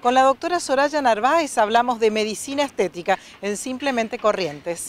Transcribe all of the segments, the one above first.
Con la doctora Soraya Narváez hablamos de medicina estética en Simplemente Corrientes.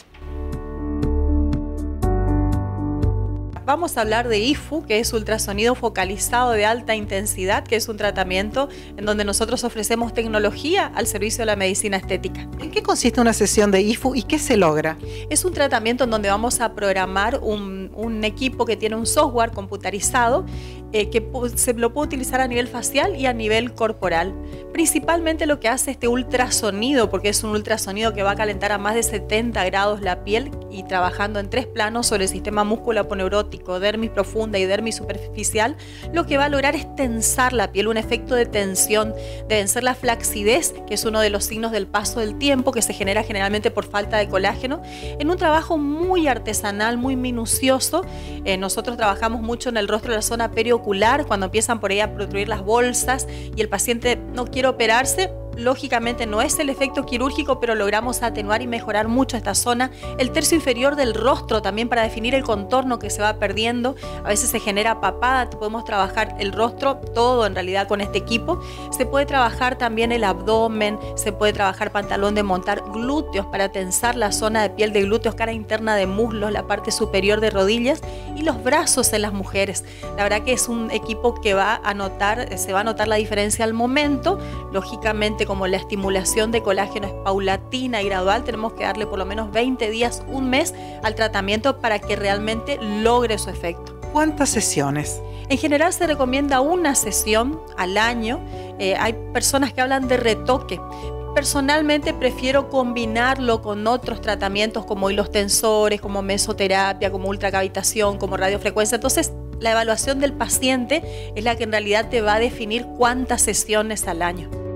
Vamos a hablar de IFU, que es ultrasonido focalizado de alta intensidad, que es un tratamiento en donde nosotros ofrecemos tecnología al servicio de la medicina estética. ¿En qué consiste una sesión de IFU y qué se logra? Es un tratamiento en donde vamos a programar un equipo que tiene un software computarizado que se lo puede utilizar a nivel facial y a nivel corporal. Principalmente lo que hace este ultrasonido, porque es un ultrasonido que va a calentar a más de 70 grados la piel y trabajando en 3 planos sobre el sistema músculo-aponeurótico, dermis profunda y dermis superficial, lo que va a lograr es tensar la piel, un efecto de tensión, de vencer la flacidez, que es uno de los signos del paso del tiempo, que se genera generalmente por falta de colágeno, en un trabajo muy artesanal, muy minucioso. Nosotros trabajamos mucho en el rostro, de la zona periocular, cuando empiezan por ahí a protruir las bolsas y el paciente no quiere operarse. Lógicamente no es el efecto quirúrgico, pero logramos atenuar y mejorar mucho esta zona. El tercio inferior del rostro también para definir el contorno que se va perdiendo. A veces se genera papada, podemos trabajar el rostro, todo en realidad con este equipo. Se puede trabajar también el abdomen, se puede trabajar pantalón de montar, glúteos para tensar la zona de piel de glúteos, cara interna de muslos, la parte superior de rodillas y los brazos en las mujeres. La verdad que es un equipo que se va a notar la diferencia al momento. Lógicamente, como la estimulación de colágeno es paulatina y gradual, tenemos que darle por lo menos 20 días, un mes al tratamiento para que realmente logre su efecto. ¿Cuántas sesiones? En general se recomienda una sesión al año. Hay personas que hablan de retoque. Personalmente prefiero combinarlo con otros tratamientos como hilos tensores, como mesoterapia, como ultracavitación, como radiofrecuencia. Entonces, la evaluación del paciente es la que en realidad te va a definir cuántas sesiones al año.